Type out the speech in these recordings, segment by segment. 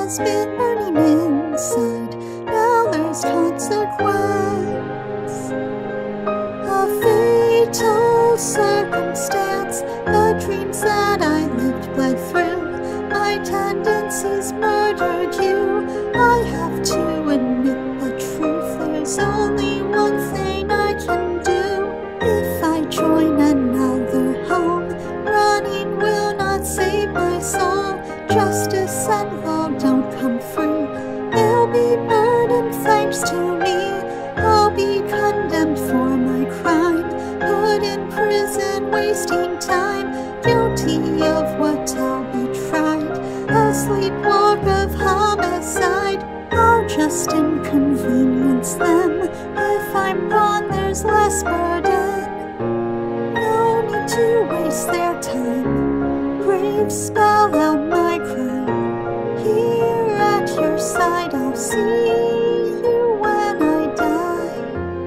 has been burning inside. Now there's consequence. A fatal circumstance. The dreams that I lived bled through. My tendencies murdered you. I have to admit the truth. There's only one thing I can do. If I join another home, running will not save my soul. Justice and law don't come free. They'll be burdened thanks to me. I'll be condemned for my crime, put in prison, wasting time, guilty of what I'll be tried. A sleepwalk of homicide. I'll just inconvenience them. If I'm gone, there's less burden. No need to waste their time. Graves spell out my crime. Here at your side, I'll see you when I die.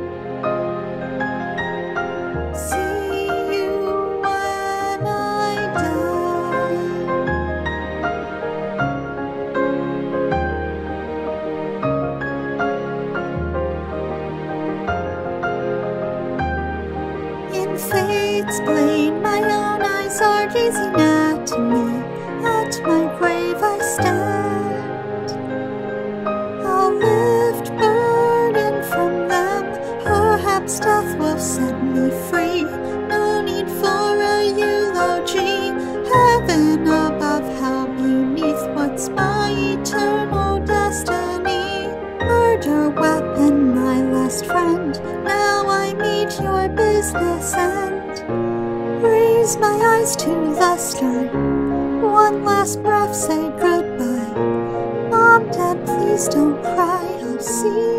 See you when I die. In fate's blade, my own eyes are gazing at me. At my grave I stand. I'll lift burden from them. Perhaps death will set me free. No need for a eulogy. Heaven above, hell beneath. What's my eternal destiny? Murder weapon, my last friend. Now I meet your business end. Raise my eyes to the sky. One last breath, say goodbye. Mom, Dad, please don't cry. I'll see